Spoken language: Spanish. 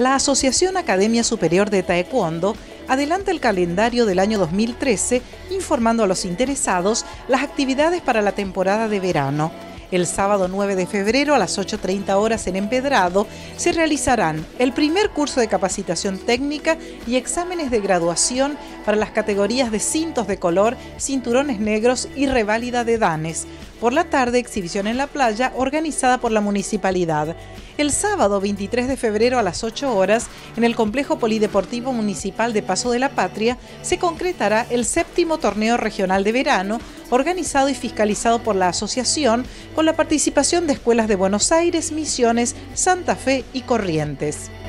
La Asociación Academia Superior de Taekwondo adelanta el calendario del año 2013 informando a los interesados las actividades para la temporada de verano. El sábado 9 de febrero a las 8:30 horas en Empedrado se realizarán el primer curso de capacitación técnica y exámenes de graduación para las categorías de cintos de color, cinturones negros y reválida de danes. Por la tarde, exhibición en la playa organizada por la municipalidad. El sábado 23 de febrero a las 8 horas, en el Complejo Polideportivo Municipal de Paso de la Patria, se concretará el 7º Torneo Regional de Verano, organizado y fiscalizado por la asociación, con la participación de escuelas de Buenos Aires, Misiones, Santa Fe y Corrientes.